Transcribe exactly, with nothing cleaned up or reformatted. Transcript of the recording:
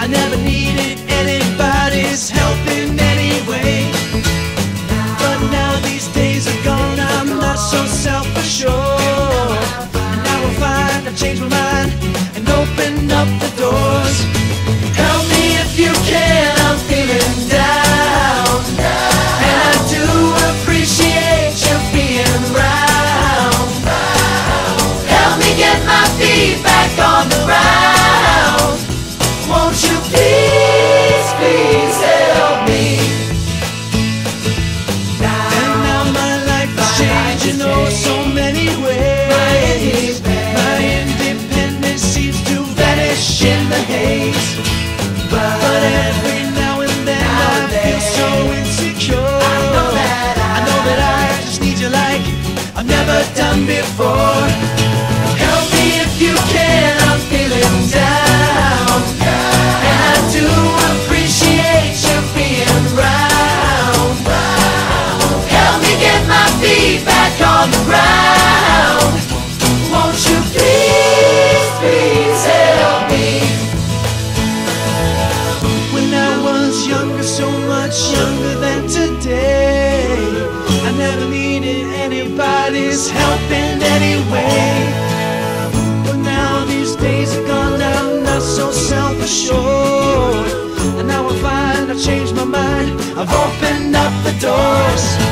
I never needed anybody's help in any way. But now these days are gone, I'm not so self-assured. And now I find I've changed my mind and opened up the doors. Help me if you can, I'm feeling down, and I do appreciate you being round. Help me get my feet back on the ground. Won't you please, please help me? And now my life has changed in oh so many ways. My independence seems to vanish in the haze. But every now and then I feel so insecure. I know that I just need you like I've never done before. Help me if you can, I'm feeling down, and I do appreciate you being round. Help me get my feet back on the ground. Won't you please, please help me? When I was younger, so much younger than today, I never needed anybody's help in any way. But now these days are gone, I'm not so self-assured. And now I find I've changed my mind, I've opened up the doors.